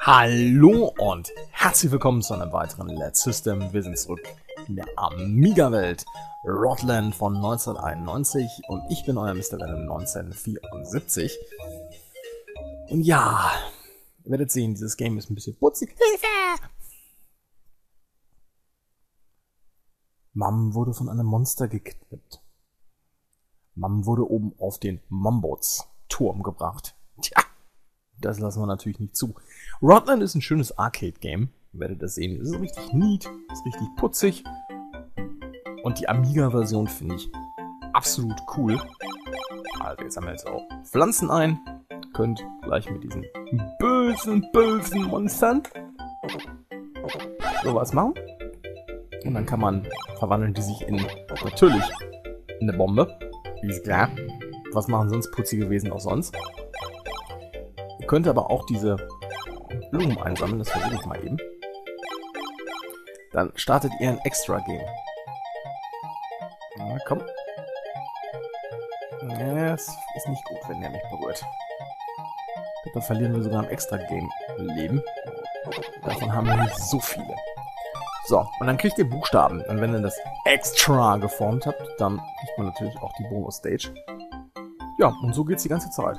Hallo und herzlich willkommen zu einem weiteren Let's System. Wir sind zurück in der Amiga-Welt. Rodland von 1991 und ich bin euer Mr. Venom 1974. Und ja, ihr werdet sehen, dieses Game ist ein bisschen putzig. Hilfe! Mom wurde von einem Monster gekidnappt. Mom wurde oben auf den Mombots-Turm gebracht. Tja, das lassen wir natürlich nicht zu. Rodland ist ein schönes Arcade-Game. Ihr werdet das sehen. Es ist richtig neat, es ist richtig putzig. Und die Amiga-Version finde ich absolut cool. Also jetzt haben wir jetzt auch Pflanzen ein. Könnt gleich mit diesen bösen Monstern sowas machen. Und dann kann man verwandeln die sich in, natürlich, in eine Bombe. Ist klar. Was machen sonst putzige Wesen auch sonst? Ihr könnt aber auch diese Blumen einsammeln, das versuche ich mal eben. Dann startet ihr ein Extra-Game. Na komm. Ja, es ist nicht gut, wenn er mich berührt. Dann verlieren wir sogar ein Extra-Game-Leben. Davon haben wir nicht so viele. So, und dann kriegt ihr Buchstaben. Und wenn ihr das Extra geformt habt, dann kriegt man natürlich auch die Bonus-Stage. Ja, und so geht's die ganze Zeit.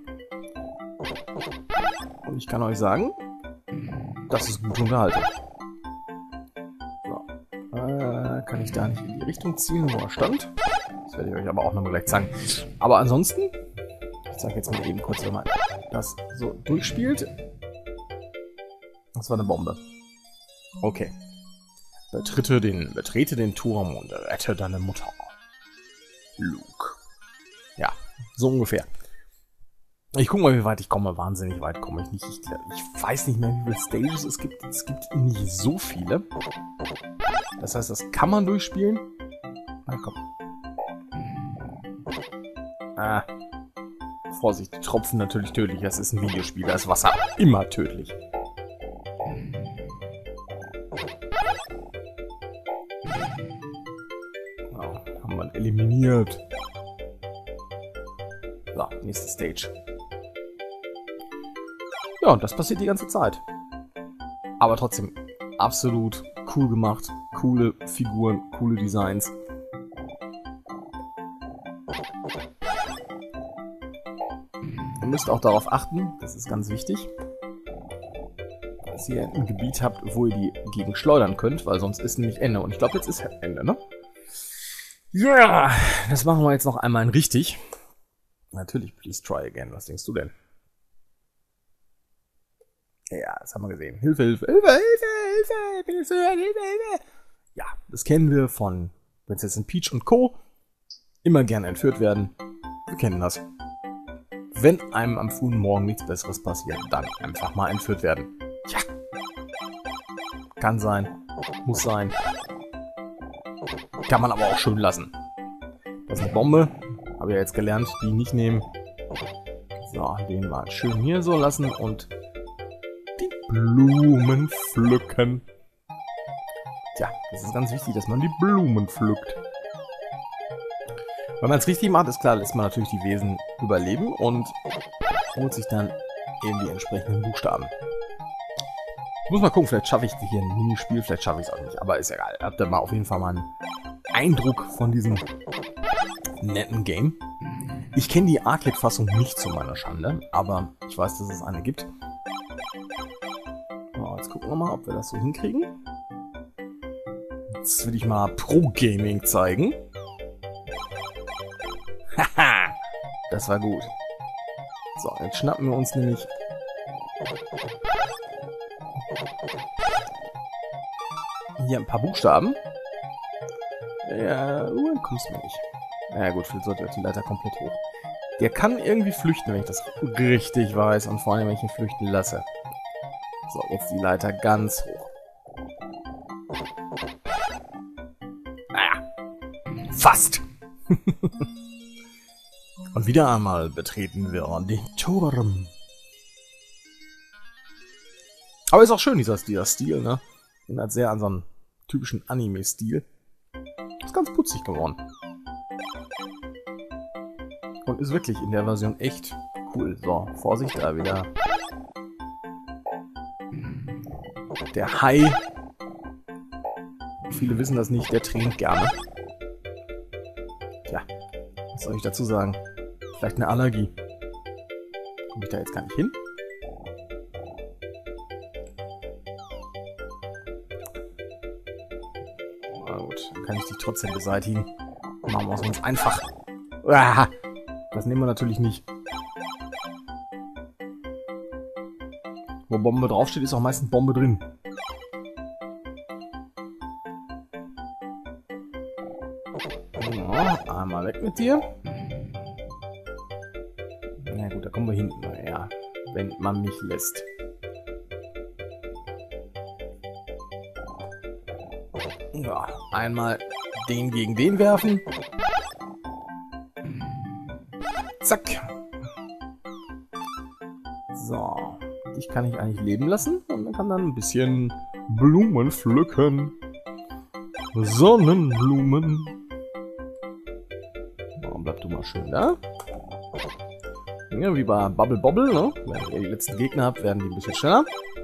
Und ich kann euch sagen, das ist gute Unterhaltung. So, kann ich da nicht in die Richtung ziehen, wo er stand. Das werde ich euch aber auch nochmal gleich zeigen. Aber ansonsten, ich zeige jetzt mal eben kurz, wenn man das so durchspielt. Das war eine Bombe. Okay. Betrete den Turm und rette deine Mutter. Luke. Ja, so ungefähr. Ich gucke mal, wie weit ich komme. Wahnsinnig weit komme ich nicht. Ich weiß nicht mehr, wie viele Stages es gibt. Es gibt nicht so viele. Das heißt, das kann man durchspielen. Na komm. Vorsicht, die Tropfen natürlich tödlich. Das ist ein Videospiel. Da ist Wasser immer tödlich. Haben wir eliminiert. So, nächste Stage. Ja, und das passiert die ganze Zeit. Aber trotzdem absolut cool gemacht. Coole Figuren, coole Designs. Ihr müsst auch darauf achten, das ist ganz wichtig, dass ihr ein Gebiet habt, wo ihr die gegen schleudern könnt, weil sonst ist nämlich Ende. Und ich glaube, jetzt ist Ende, ne? Ja, das machen wir jetzt noch einmal in richtig. Natürlich, please try again. Was denkst du denn? Ja, das haben wir gesehen. Hilfe, Hilfe, Hilfe, Hilfe, Hilfe, Hilfe, Hilfe. Ja, das kennen wir von Prinzessin Peach und Co. Immer gerne entführt werden. Wir kennen das. Wenn einem am frühen Morgen nichts Besseres passiert, dann einfach mal entführt werden. Tja. Kann sein. Muss sein. Kann man aber auch schön lassen. Das ist eine Bombe. Habe ich ja jetzt gelernt, die nicht nehmen. So, den mal schön hier so lassen und die Blumen pflücken. Tja, das ist ganz wichtig, dass man die Blumen pflückt. Wenn man es richtig macht, ist klar, lässt man natürlich die Wesen überleben und holt sich dann eben die entsprechenden Buchstaben. Ich muss mal gucken, vielleicht schaffe ich hier ein Minispiel, vielleicht schaffe ich es auch nicht, aber ist egal. Habt ihr mal auf jeden Fall mal einen Eindruck von diesem netten Game. Ich kenne die Arcade-Fassung nicht zu meiner Schande, aber ich weiß, dass es eine gibt. So, jetzt gucken wir mal, ob wir das so hinkriegen. Jetzt will ich mal Pro-Gaming zeigen. Haha, das war gut. So, jetzt schnappen wir uns nämlich hier ein paar Buchstaben. Ja, kommst du nicht. Ja gut, vielleicht sollte die Leiter komplett hoch. Der kann irgendwie flüchten, wenn ich das richtig weiß. Und vor allem, wenn ich ihn flüchten lasse. So, jetzt die Leiter ganz hoch. Naja, fast. Und wieder einmal betreten wir den Turm. Aber ist auch schön, dieser Stil, ne? Erinnert sehr an so einen typischen Anime-Stil. Ist ganz putzig geworden. Und ist wirklich in der Version echt cool. So, Vorsicht, da wieder Der Hai. Viele wissen das nicht, der trinkt gerne. Tja, was soll ich dazu sagen? Vielleicht eine Allergie. Komme ich da jetzt gar nicht hin? Na gut, dann kann ich dich trotzdem beseitigen. Machen wir es uns einfach. Uah, das nehmen wir natürlich nicht. Wo Bombe draufsteht, ist auch meistens Bombe drin. Ja, einmal weg mit dir. Na gut, da kommen wir hinten. Naja, wenn man mich lässt. Ja, einmal den gegen den werfen. Zack. So. Dich kann ich eigentlich leben lassen. Und man kann dann ein bisschen Blumen pflücken. Sonnenblumen. Warum bleibst du mal schön da? Ja, wie bei Bubble Bobble, ne? Wenn ihr die letzten Gegner habt, werden die ein bisschen schneller.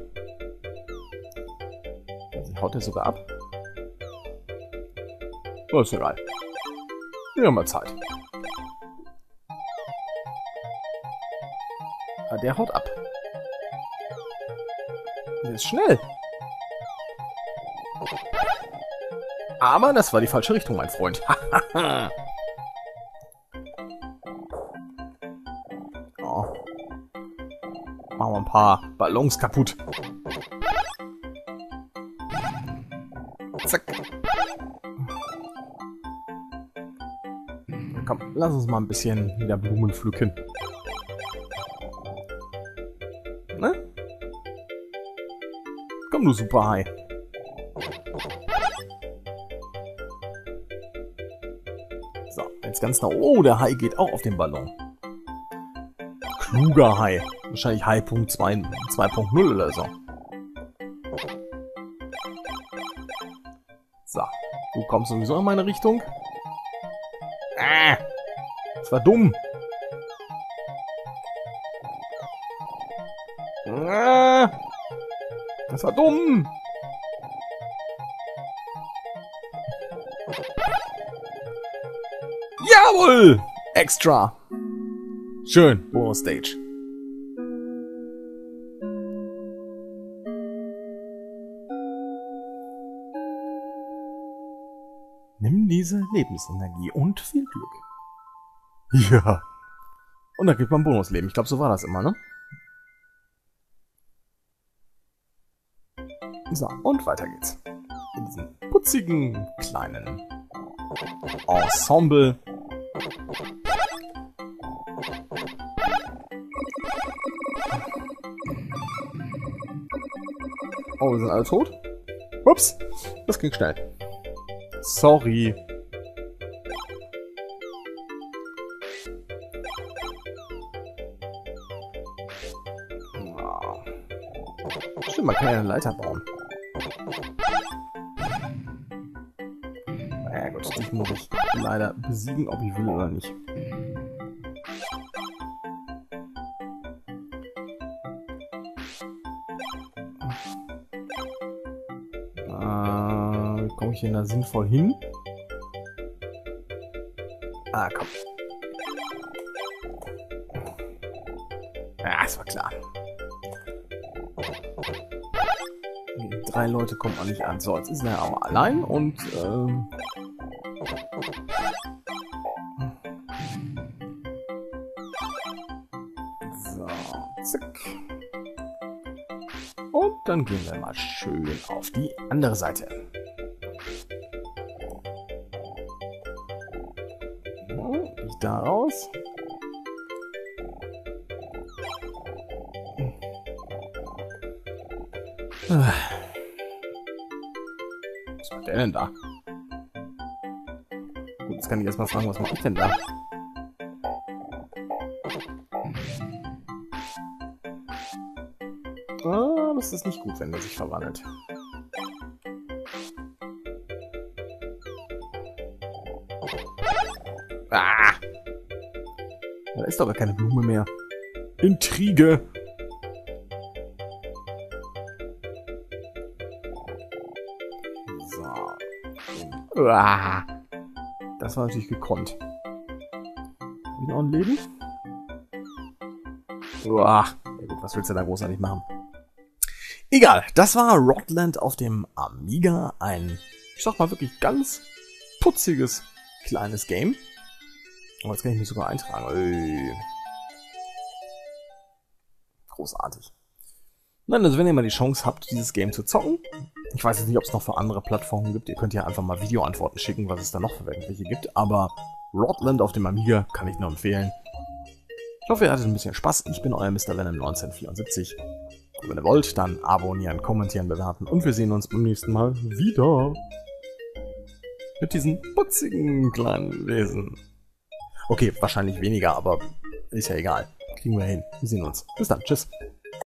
Also haut er sogar ab. Oh, ist egal. Wir haben mal Zeit. Ah, der haut ab. Der ist schnell. Aber das war die falsche Richtung, mein Freund. Oh. Machen wir ein paar Ballons kaputt. Zack. Komm, lass uns mal ein bisschen wieder Blumen pflücken. Ne? Komm, du Superhai. So, jetzt ganz nach... Oh, der Hai geht auch auf den Ballon. Kluger Hai. Wahrscheinlich Hai Punkt 2.0 oder so. So, du kommst sowieso in meine Richtung. Das war dumm. Das war dumm. Jawohl! Extra. Schön. Bonus Stage. Nimm diese Lebensenergie und viel Glück. Ja. Und dann kriegt man Bonusleben. Ich glaube, so war das immer, ne? So, und weiter geht's. In diesem putzigen, kleinen Ensemble. Oh, wir sind alle tot? Ups, das ging schnell. Sorry. Stimmt, man kann ja eine Leiter bauen. Ja gut, dich muss ich leider besiegen, ob ich will oder nicht. Komme ich denn da sinnvoll hin? Ah, komm. Ja, das war klar. Die 3 Leute kommen auch nicht an. So, jetzt ist er auch allein und so, zack. Und dann gehen wir mal schön auf die andere Seite. Ich da raus. Was macht der denn da? Gut, jetzt kann ich erstmal fragen, was mache ich denn da? Ah, das ist nicht gut, wenn er sich verwandelt. Ah! Da ist doch gar keine Blume mehr. Intrige! So. Uah. Das war natürlich gekonnt. Hab ich noch ein Leben? Uah. Ja gut, was willst du da großartig machen? Egal, das war Rodland auf dem Amiga. Ein, ich sag mal, wirklich ganz putziges kleines Game. Oh, jetzt kann ich mich sogar eintragen. Ui. Großartig. Nein, also wenn ihr mal die Chance habt, dieses Game zu zocken, ich weiß jetzt nicht, ob es noch für andere Plattformen gibt, ihr könnt ja einfach mal Videoantworten schicken, was es da noch für welche gibt, aber Rodland auf dem Amiga kann ich nur empfehlen. Ich hoffe, ihr hattet ein bisschen Spaß. Ich bin euer Mr. Venom 1974. Und wenn ihr wollt, dann abonnieren, kommentieren, bewerten und wir sehen uns beim nächsten Mal wieder. Mit diesen putzigen kleinen Wesen. Okay, wahrscheinlich weniger, aber ist ja egal. Kriegen wir hin. Wir sehen uns. Bis dann. Tschüss.